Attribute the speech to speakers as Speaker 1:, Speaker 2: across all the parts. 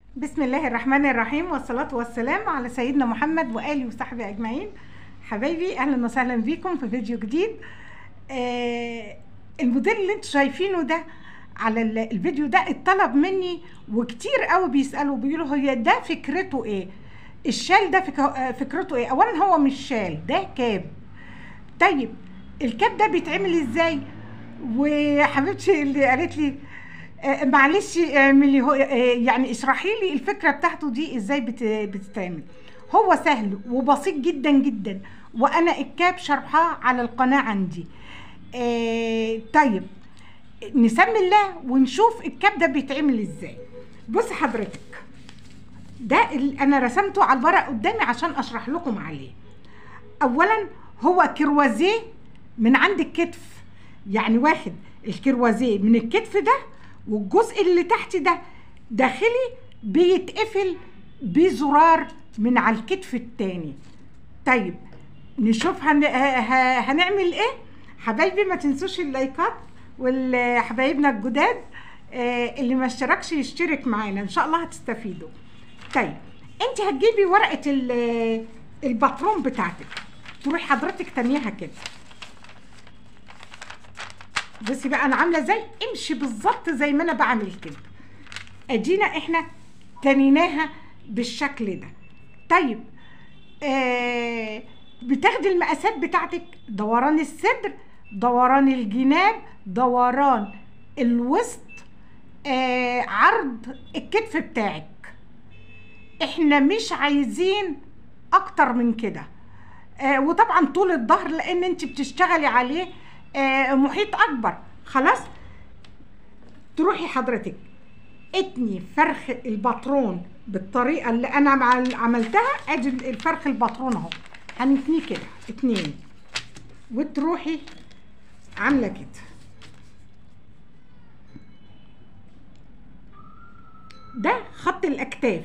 Speaker 1: بسم الله الرحمن الرحيم، والصلاة والسلام على سيدنا محمد وآله وصحبه أجمعين. حبايبي أهلا وسهلا بيكم في فيديو جديد. الموديل اللي انتوا شايفينه ده على الفيديو ده اتطلب مني وكتير قوي بيسألوا بيقولوا هي ده فكرته ايه؟ الشال ده فكرته ايه؟ اولا هو مش شال، ده كاب. طيب الكاب ده بيتعمل ازاي؟ وحبيبتي اللي قالت لي معلش اعملي هو يعني اشرحي لي الفكره بتاعته دي ازاي بتتعمل. هو سهل وبسيط جدا جدا، وانا الكاب شرحاه على القناه عندي. طيب نسمي الله ونشوف الكاب ده بيتعمل ازاي. بص حضرتك، ده اللي انا رسمته على الورق قدامي عشان اشرح لكم عليه. اولا هو كروازيه من عند الكتف، يعني واخد الكروازيه من الكتف ده، والجزء اللي تحت ده داخلي بيتقفل بزرار من على الكتف التاني. طيب نشوف هنعمل ايه. حبايبي ما تنسوش اللايكات، والحبايبنا الجداد اللي ما اشتركش يشترك معانا، ان شاء الله هتستفيدوا. طيب انت هتجيبي ورقه الباترون بتاعتك، تروحي حضرتك تانيها كده. بصي بقى انا عامله ازاي، امشي بالظبط زي ما انا بعمل كده. ادينا احنا تنيناها بالشكل ده. طيب بتاخدي المقاسات بتاعتك، دوران الصدر، دوران الجناب، دوران الوسط، عرض الكتف بتاعك. احنا مش عايزين اكتر من كده. وطبعا طول الظهر لان انت بتشتغلي عليه محيط اكبر. خلاص تروحي حضرتك اتني فرخ الباترون بالطريقه اللي انا عملتها. ادي الفرخ الباترون اهو، هنتنيه كده اتنين، وتروحي عامله كده. ده خط الاكتاف.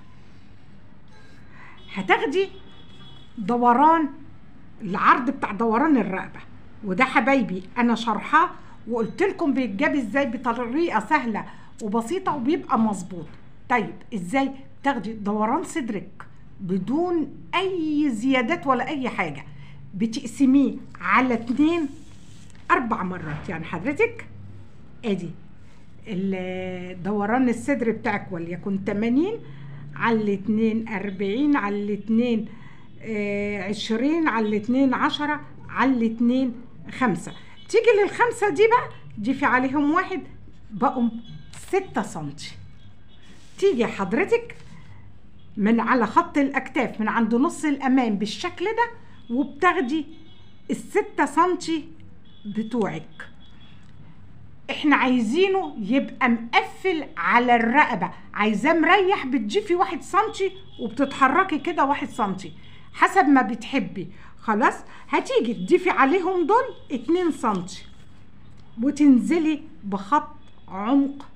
Speaker 1: هتاخدي دوران العرض بتاع دوران الرقبه، وده حبايبي انا شرحاه وقلت لكم بيتجاب ازاي بطريقه سهله وبسيطه وبيبقى مظبوط. طيب ازاي تاخدي دوران صدرك بدون اي زيادات ولا اي حاجه؟ بتقسميه على 2 4 مرات. يعني حضرتك ادي دوران الصدر بتاعك وليكن 80 على 2 40 على 2 20 على 2 10 على 2 5. تيجي للخمسة دي بقى ضيفي عليهم 1 بقوا 6 سنتي. تيجي حضرتك من على خط الاكتاف من عند نص الامام بالشكل ده، وبتاخدي ال6 سنتي بتوعك. احنا عايزينه يبقى مقفل على الرقبه، عايزاه مريح، بتضيفي 1 سنتي وبتتحركي كده 1 سنتي حسب ما بتحبي. خلاص هتيجي تضيفي عليهم دول 2 سنتي وتنزلي بخط عمق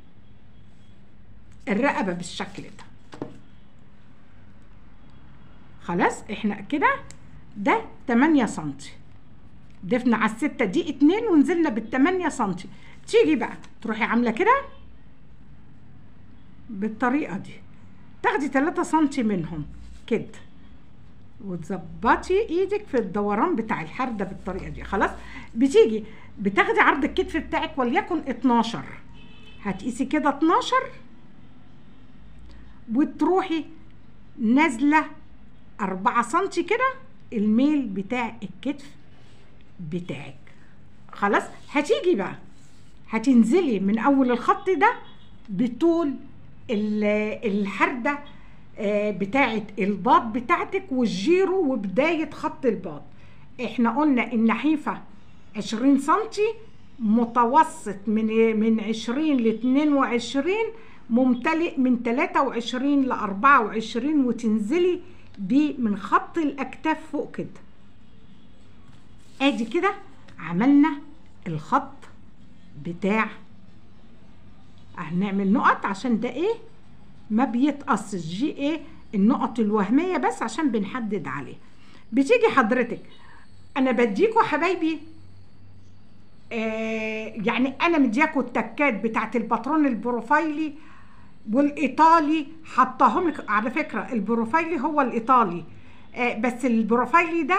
Speaker 1: الرقبه بالشكل ده. خلاص احنا كده ده 8 سنتي، ضفنا على ال6 دي 2 ونزلنا بال8 سنتي. تيجي بقى تروحي عامله كده بالطريقه دي، تاخدي 3 سنتي منهم كده وتظبطي ايدك في الدوران بتاع الحرده بالطريقه دي. خلاص بتيجي بتاخدي عرض الكتف بتاعك وليكن 12، هتقيسي كده 12 وتروحي نازله 4 سنتي كده الميل بتاع الكتف بتاعك. خلاص هتيجي بقى هتنزلي من اول الخط ده بطول الحرده بتاعه الباط بتاعتك والجيرو وبدايه خط الباط. احنا قلنا النحيفه 20 سنتي، متوسط من 20 ل 22، ممتلئ من 23 ل 24، وتنزلي بيه من خط الاكتاف فوق كده. ادي كده عملنا الخط بتاع. هنعمل نقط عشان ده ايه ما بيتقصش، دي ايه النقط الوهميه بس عشان بنحدد عليه. بتيجي حضرتك انا بديكوا حبايبي يعني انا مدياكوا التكات بتاعت الباترون البروفايلي والايطالي حطاهم لك على فكره. البروفايلي هو الايطالي، بس البروفايلي ده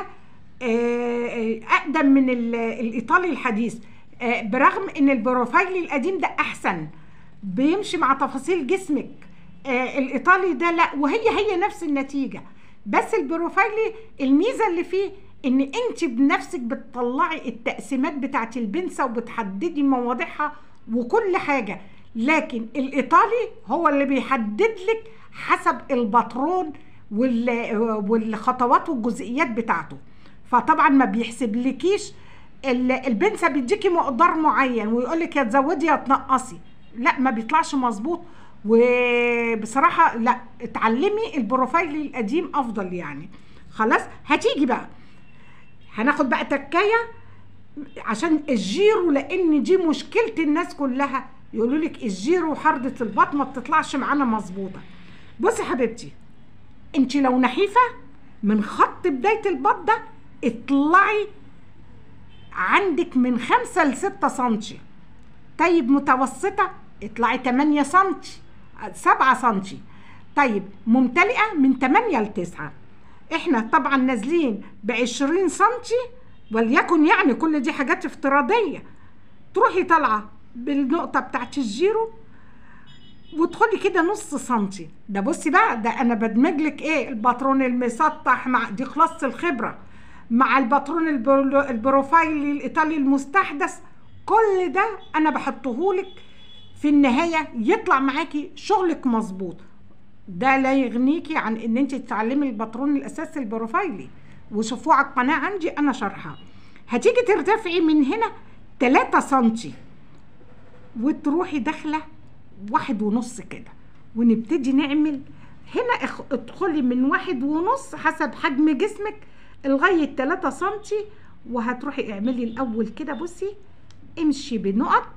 Speaker 1: اقدم من الايطالي الحديث، برغم ان البروفايلي القديم ده احسن، بيمشي مع تفاصيل جسمك. الايطالي ده لا، وهي نفس النتيجه، بس البروفايلي الميزه اللي فيه ان انت بنفسك بتطلعي التقسيمات بتاعت البنسه وبتحددي مواضيعها وكل حاجه، لكن الايطالي هو اللي بيحدد لك حسب الباترون والخطوات والجزئيات بتاعته. فطبعا ما بيحسبلكيش البنسه، بيديكي مقدار معين ويقول لك يا تزودي يا تنقصي، لا ما بيطلعش مظبوط. وبصراحه لا، اتعلمي البروفايل القديم افضل يعني. خلاص هتيجي بقى هناخد بقى تكايه عشان الجيرو، لان دي مشكله الناس كلها، يقولوا لك الجيرو وحرده البطن ما بتطلعش معانا مظبوطه. بصي يا حبيبتي، انت لو نحيفه من خط بدايه البط ده اطلعي عندك من 5 ل 6 سنتي. طيب متوسطه اطلعي 8 سنتي 7 سنتي. طيب ممتلئه من 8 ل 9. احنا طبعا نازلين ب20 سنتي وليكن، يعني كل دي حاجات افتراضيه. تروحي طالعه بالنقطه بتاعت الجيرو وتدخلي كده نص سنتي. ده بصي بقى، ده انا بدمج لك ايه، الباترون المسطح مع دي خلاصه الخبره، مع الباترون البروفايلي الايطالي المستحدث، كل ده انا بحطهولك في النهايه يطلع معاكي شغلك مظبوط. ده لا يغنيكي عن ان انت تتعلمي الباترون الاساسي البروفايلي، وشوفوه على القناه عندي انا شرحها. هتيجي ترتفعي من هنا 3 سنتي وتروحي داخله 1.5 كده، ونبتدي نعمل هنا. ادخلي من 1.5 حسب حجم جسمك لغايه 3 سنتي، وهتروحي اعملي الاول كده. بصي امشي بنقط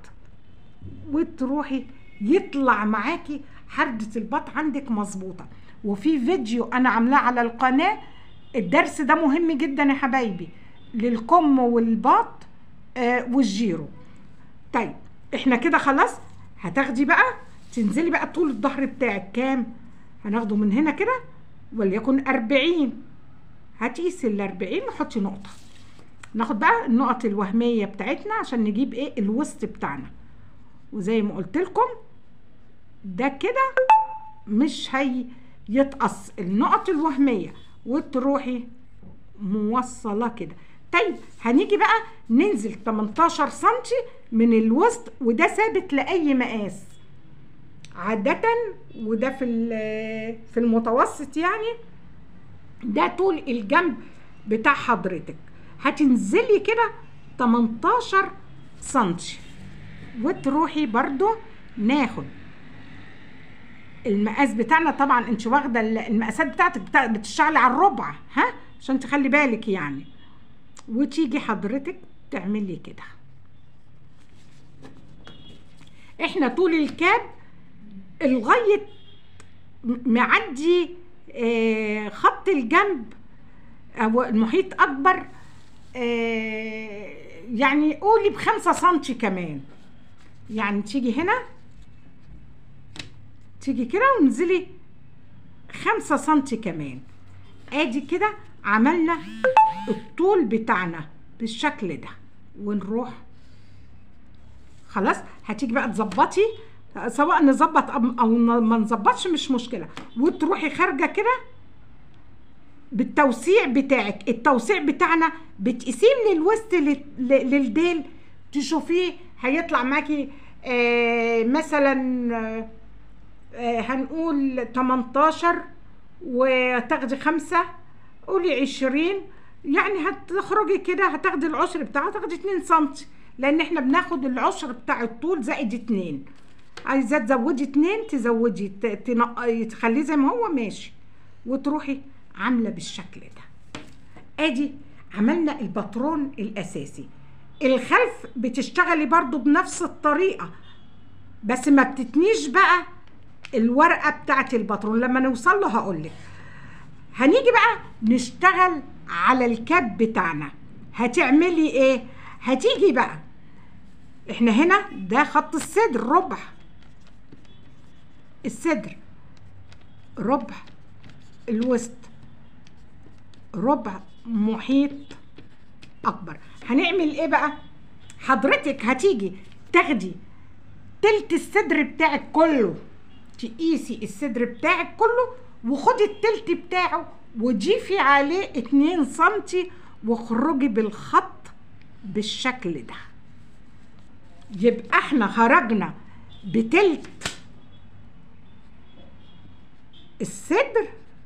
Speaker 1: وتروحي يطلع معاكي حردة البط عندك مظبوطه. وفي فيديو انا عاملاه على القناه، الدرس ده مهم جدا يا حبايبي للكم والبط والجيرو. طيب احنا كده خلاص. هتاخدي بقى تنزلي بقى طول الظهر بتاعك كام، هناخده من هنا كده وليكن 40. هتقيسي ال40 وحطي نقطه. ناخد بقى النقط الوهميه بتاعتنا عشان نجيب ايه الوسط بتاعنا. وزي ما قلت لكم ده كده مش هيتقص، النقط الوهميه، وتروحي موصله كده. طيب هنيجي بقى ننزل 18 سنتي من الوسط، وده ثابت لاي مقاس عاده، وده في المتوسط يعني، ده طول الجنب بتاع حضرتك. هتنزلي كده 18 سنتي وتروحي برضو ناخد المقاس بتاعنا. طبعا انت واخده المقاسات بتاعتك بتشتغلي على الربع، ها، عشان تخلي بالك يعني. وتيجي حضرتك تعملي كده. احنا طول الكاب لغايه معدي خط الجنب او المحيط اكبر، يعني قولي ب5 سنتي كمان. يعني تيجي هنا، تيجي كده ونزلي 5 سنتي كمان. ادي كده عملنا الطول بتاعنا بالشكل ده. ونروح خلاص. هتيجي بقى تظبطي، سواء نظبط او ما نظبطش مش مشكله، وتروحي خارجه كده بالتوسيع بتاعك. التوسيع بتاعنا بتقيسيه من الوسط للديل، تشوفيه هيطلع معاكي مثلا هنقول 18 وتاخدي 5، قولي 20، يعني هتخرجي كده هتاخدي العشر بتاعها، هتاخدي 2 سنتي، لان احنا بناخد العشر بتاع الطول زائد 2. عايزه تزودي 2 تزودي، تخليه زي ما هو ماشي، وتروحي عامله بالشكل ده. ادي عملنا الباترون الاساسي. الخلف بتشتغلي برضو بنفس الطريقه، بس ما بتتنيش بقى الورقه بتاعت الباترون. لما نوصل له هقولك. هنيجي بقى نشتغل على الكاب بتاعنا. هتعملي ايه؟ هتيجي بقى، احنا هنا ده خط الصدر ربع، الصدر ربع، الوسط ربع محيط اكبر. هنعمل ايه بقى؟ حضرتك هتيجي تاخدي تلت الصدر بتاعك كله، تقيسي الصدر بتاعك كله وخدي التلت بتاعه وضيفي عليه 2 سنتي واخرجي بالخط بالشكل ده. يبقى احنا خرجنا بتلت الصدر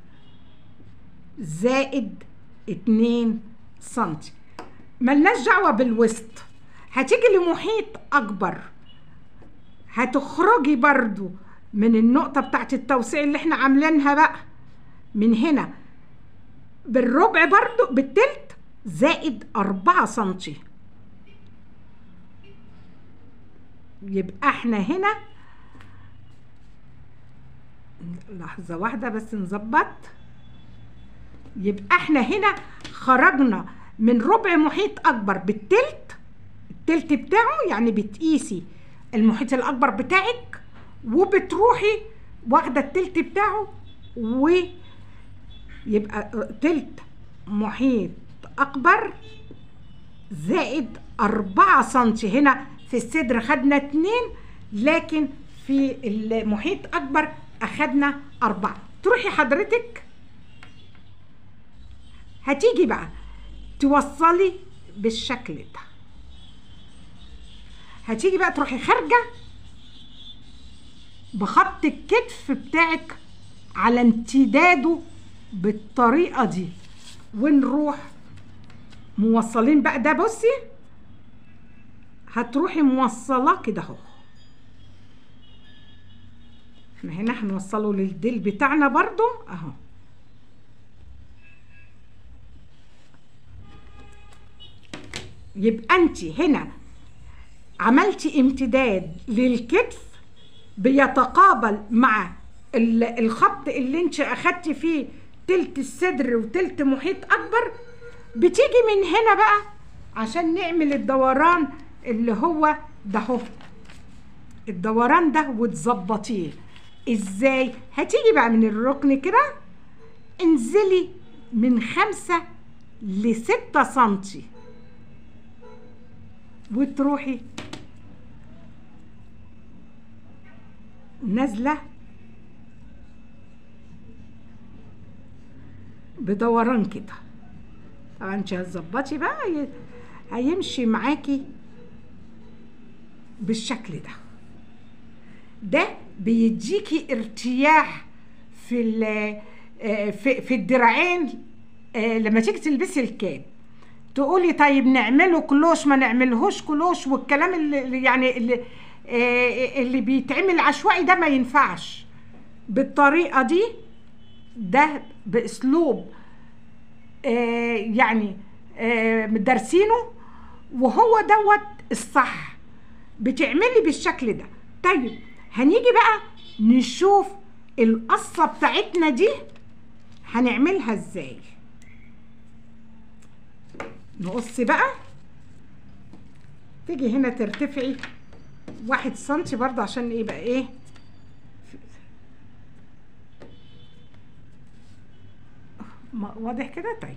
Speaker 1: زائد 2 سنتي. ملناش دعوة بالوسط. هتيجي لمحيط اكبر، هتخرجي برضو من النقطة بتاعت التوسيع اللي احنا عاملينها بقى من هنا بالربع برضو بالتلت زائد 4 سنتي. يبقى احنا هنا لحظة واحدة بس نظبط. يبقى احنا هنا خرجنا من ربع محيط اكبر بالتلت، التلت بتاعه يعني بتقيسي المحيط الاكبر بتاعك وبتروحي واخده التلت بتاعه، ويبقى تلت محيط اكبر زائد 4 سنتي. هنا في الصدر خدنا 2، لكن في المحيط اكبر اخدنا 4. تروحي حضرتك هتيجي بقى توصلي بالشكل ده. هتيجي بقى تروحي خارجه بخط الكتف بتاعك على امتداده بالطريقه دي، ونروح موصلين بقى ده. بصي هتروحي موصلاه كده اهو. احنا هنا هنوصله للديل بتاعنا برضو اهو. يبقى انت هنا عملتي امتداد للكتف بيتقابل مع الخط اللي انت اخدتي فيه تلت الصدر وتلت محيط اكبر. بتيجي من هنا بقى عشان نعمل الدوران اللي هو ده اهو، الدوران ده وتظبطيه ازاي. هتيجي بقى من الركن كده انزلي من 5 ل6 سنتي وتروحي نازله بدوران كده. طبعا انت هتظبطي بقى هيمشي معاكي بالشكل ده. ده بيديكي ارتياح في الدراعين. لما تيجي تلبسي الكاب تقولي طيب نعمله كلوش ما نعملهوش كلوش، والكلام اللي يعني اللي بيتعمل عشوائي ده ما ينفعش بالطريقه دي. ده باسلوب يعني مدرسينه وهو دوت الصح، بتعملي بالشكل ده. طيب هنيجي بقى نشوف القصه بتاعتنا دي هنعملها ازاي. نقص بقى، تيجي هنا ترتفعي 1 سنتي برضه عشان يبقى ايه واضح كده. طيب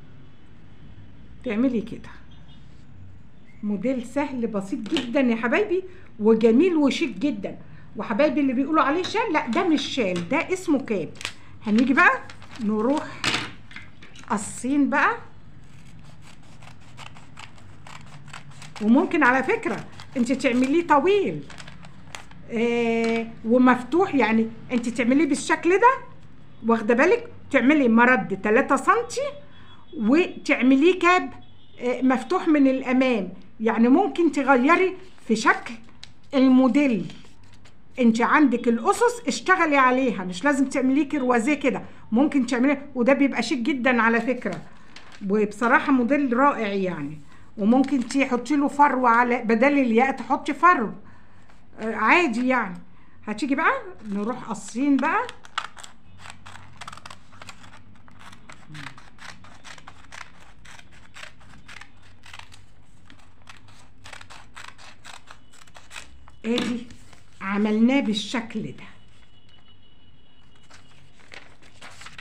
Speaker 1: تعملي كده موديل سهل بسيط جدا يا حبايبي وجميل وشيك جدا. وحبايبي اللي بيقولوا عليه شال، لا ده مش شال، ده اسمه كاب. هنيجي بقى نروح قصين بقى. وممكن على فكرة انت تعمليه طويل ومفتوح، يعني انت تعمليه بالشكل ده واخده بالك، تعملي مرد 3 سنتي وتعمليه كاب مفتوح من الامام. يعني ممكن تغيري في شكل الموديل. انت عندك الاسس اشتغلي عليها، مش لازم تعمليه كروازيه كده، ممكن تعمليه وده بيبقى شيك جدا على فكرة. وبصراحة موديل رائع يعني. وممكن تحطي له فرو على بدل الياء تحطي فرو عادي يعني. هتيجي بقى نروح قصين بقى. ادي عملناه بالشكل ده.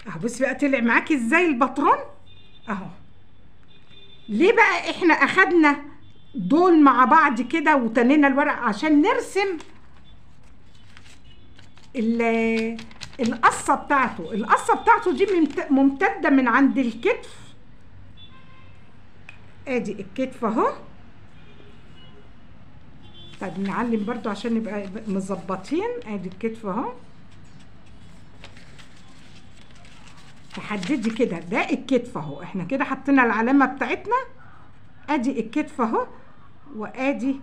Speaker 1: اهو بصي بقى طلع معاكي ازاي الباترون اهو. ليه بقى احنا اخدنا دول مع بعض كده وتنينا الورق؟ عشان نرسم القصه بتاعته. القصه بتاعته دي ممتده من عند الكتف. ادي الكتف اهو. طيب نعلم برضو عشان نبقى مظبطين. ادي الكتف اهو، تحددي كده ده الكتف اهو. احنا كده حطينا العلامه بتاعتنا. ادي الكتف اهو، وادي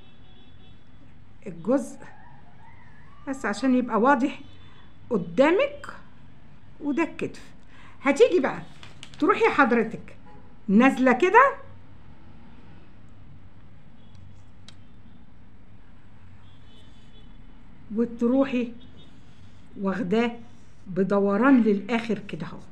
Speaker 1: الجزء بس عشان يبقى واضح قدامك. وده الكتف. هتيجي بقى تروحي حضرتك نازله كده وتروحي واخداه بدوران للاخر كده اهو.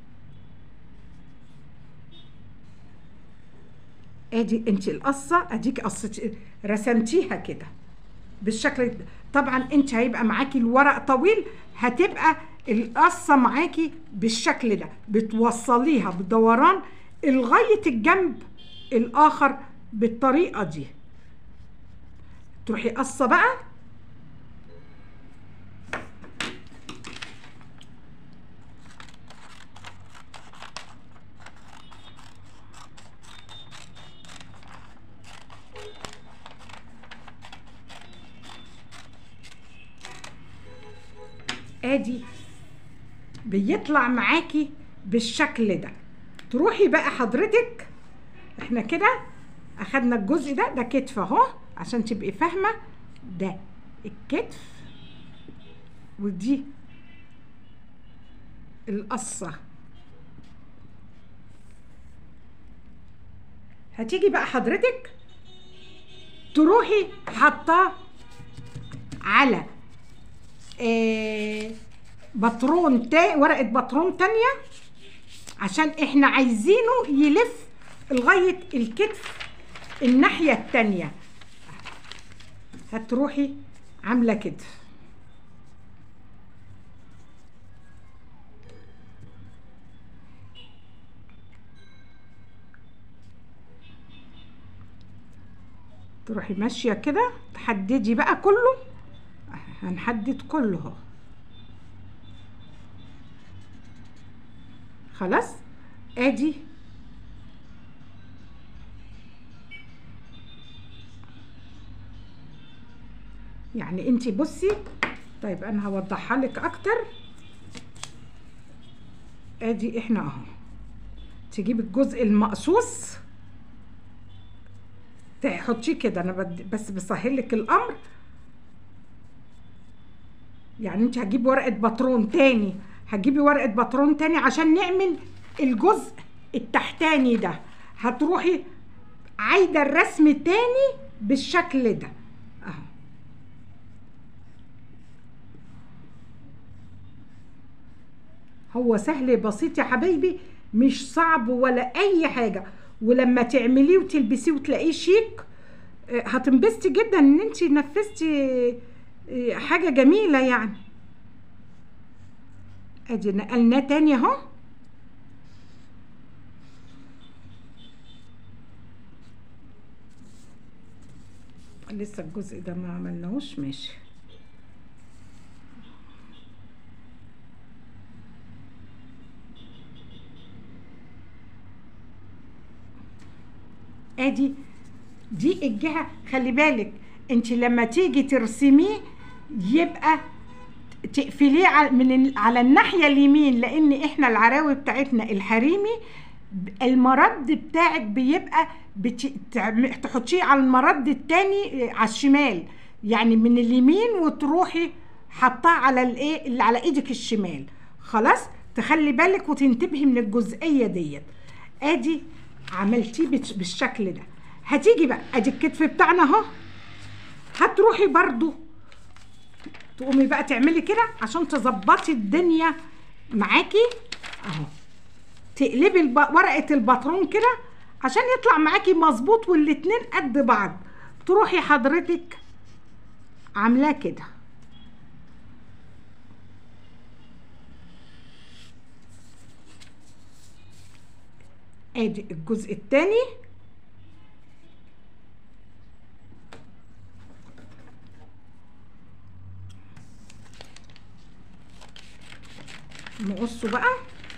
Speaker 1: ادي انت القصه، اديكي قصه رسمتيها كده بالشكل ده. طبعا انت هيبقى معاكي الورق طويل، هتبقى القصه معاكي بالشكل ده، بتوصليها بدوران لغايه الجنب الاخر بالطريقه دي. تروحي قصه بقى ادي بيطلع معاكي بالشكل ده. تروحي بقى حضرتك، احنا كده اخدنا الجزء ده كتف اهو عشان تبقي فاهمه. ده الكتف ودي القصه. هتيجي بقى حضرتك تروحي حاطاه على باترون ورقه باترون تانيه، عشان احنا عايزينه يلف لغايه الكتف الناحيه التانيه. هتروحي عامله كده تروحي ماشيه كده تحددي بقى كله. هنحدد كله اهو. خلاص ادي يعني انتي بصي. طيب انا هوضحها لك اكتر. ادي احنا اهو، تجيب الجزء المقصوص تحطيه كده. انا بس بسهل لك الامر. يعني انت هتجيبي ورقه باترون تاني، هتجيبي ورقه باترون تاني عشان نعمل الجزء التحتاني ده. هتروحي عايده الرسم تاني بالشكل ده اهو. هو سهل بسيط يا حبايبي، مش صعب ولا اي حاجه. ولما تعمليه وتلبسيه وتلاقيه شيك هتنبسطي جدا ان انت نفذتي حاجه جميله يعني. ادي نقلناه تاني اهو. لسه الجزء ده ما عملناهوش. ماشي. ادي دي الجهه. خلي بالك انت لما تيجي ترسميه يبقى تقفليه على الناحيه اليمين، لان احنا العراوي بتاعتنا الحريمي المرد بتاعك بيبقى تحطيه على المرد التاني على الشمال، يعني من اليمين وتروحي حطاه على الايه اللي على ايدك الشمال. خلاص تخلي بالك وتنتبهي من الجزئيه ديت. ادي عملتيه بالشكل ده. هتيجي بقى ادي الكتف بتاعنا اهو. هتروحي برضو تقومي بقى تعملي كده عشان تظبطي الدنيا معاكي اهو. تقلبي ورقه الباترون كده عشان يطلع معاكي مظبوط والاتنين قد بعض. تروحي حضرتك عاملاه كده ادي الجزء التاني. نقصه بقى.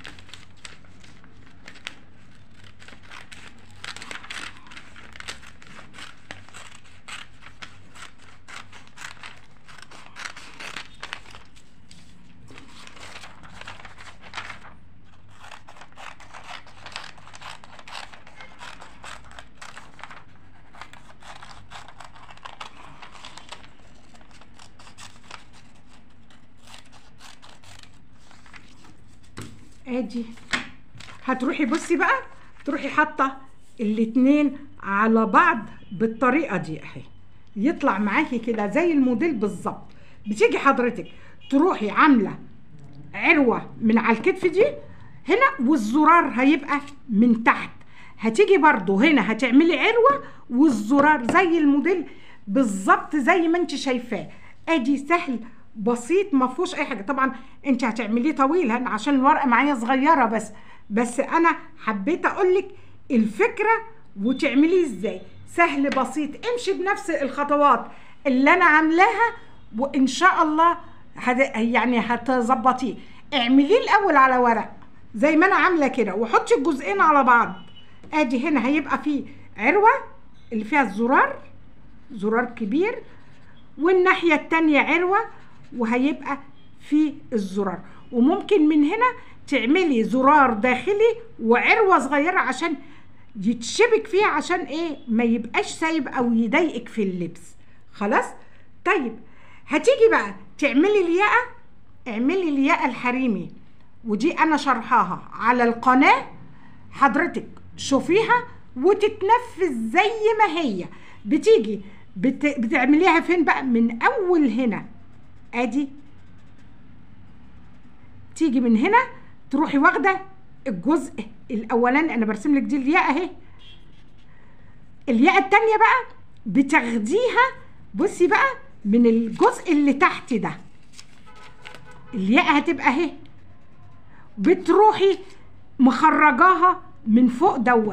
Speaker 1: ادي هتروحي بصي بقى، تروحي حاطه الاتنين على بعض بالطريقه دي اهي، يطلع معاكي كده زي الموديل بالظبط. بتيجي حضرتك تروحي عامله عروه من على الكتف دي هنا، والزرار هيبقى من تحت. هتيجي برضو هنا هتعملي عروه والزرار زي الموديل بالظبط زي ما انت شايفاه. ادي سهل بسيط ما فيهوش اي حاجه. طبعا انت هتعمليه طويل عشان الورقه معايا صغيره، بس انا حبيت اقولك الفكره وتعمليه ازاي. سهل بسيط، امشي بنفس الخطوات اللي انا عاملاها وان شاء الله يعني هتظبطيه. اعمليه الاول على ورق زي ما انا عامله كده، وحطي الجزئين على بعض. ادي هنا هيبقى فيه عروه اللي فيها الزرار، زرار كبير، والناحيه التانيه عروه وهيبقى في الزرار. وممكن من هنا تعملي زرار داخلي وعروه صغيره عشان يتشبك فيها، عشان ايه ما يبقاش سايب او يضايقك في اللبس. خلاص. طيب هتيجي بقى تعملي الياقه. اعملي الياقه الحريمي، ودي انا شرحاها على القناه، حضرتك شوفيها وتتنفذ زي ما هي. بتيجي بتعمليها فين بقى؟ من اول هنا، ادي تيجي من هنا تروحي واخده الجزء الاولاني، انا برسم لك دي الياقه اهي. الياقه التانيه بقى بتاخديها، بصي بقى من الجزء اللي تحت ده، الياقه هتبقى اهي، بتروحي مخرجاها من فوق دوت.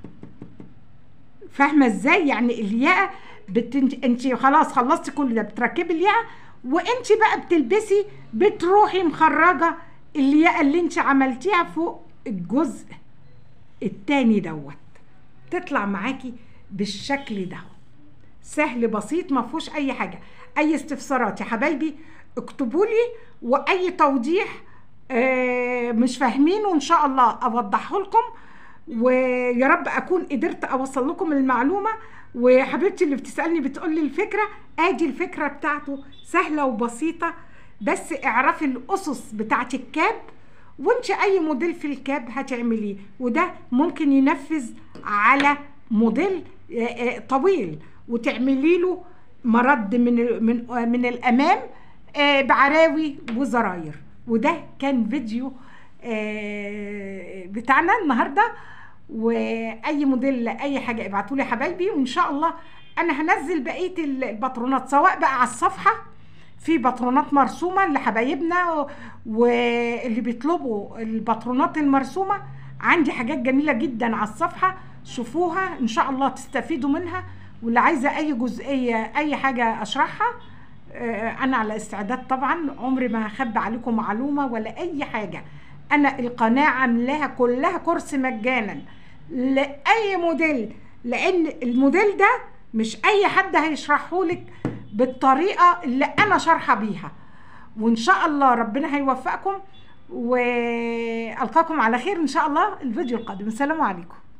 Speaker 1: فاهمه ازاي؟ يعني الياقه انت خلاص خلصتي كل ده، بتركبي الياقه وانت بقى بتلبسي، بتروحي مخرجه الياقه اللي انت عملتيها فوق الجزء التاني دوت، تطلع معاكي بالشكل ده. سهل بسيط ما فيهوش اي حاجه. اي استفسارات يا حبايبي اكتبوا لي، واي توضيح مش فاهمين وان شاء الله اوضحه لكم، ويا رب اكون قدرت اوصل لكم المعلومه. وحبيبتي اللي بتسالني بتقول لي الفكره، ادي الفكره بتاعته سهله وبسيطه، بس اعرفي الاسس بتاعت الكاب، وانت اي موديل في الكاب هتعمليه، وده ممكن ينفذ على موديل طويل وتعملي له مرد من الامام بعراوي وزراير. وده كان فيديو بتاعنا النهارده. واي موديل اي حاجه ابعتوا لي حبايبي، وان شاء الله انا هنزل بقيه الباترونات، سواء بقى على الصفحه في باترونات مرسومه لحبايبنا واللي بيطلبوا الباترونات المرسومه. عندي حاجات جميله جدا على الصفحه، شوفوها ان شاء الله تستفيدوا منها. واللي عايزه اي جزئيه اي حاجه اشرحها انا على استعداد طبعا. عمري ما هخبي عليكم معلومه ولا اي حاجه. انا القناه عاملاها كلها كورس مجانا لاي موديل، لان الموديل ده مش اي حد هيشرحه لك بالطريقه اللي انا شارحه بيها. وان شاء الله ربنا هيوفقكم، والقاكم على خير ان شاء الله الفيديو القادم. السلام عليكم.